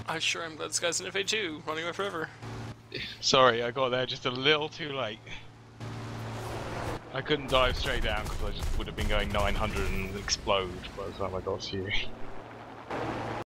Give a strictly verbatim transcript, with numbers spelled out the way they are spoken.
I sure am glad this guy's in F A two, running away forever. Sorry, I got there just a little too late. I couldn't dive straight down because I just would have been going nine hundred and explode by the time I got to you.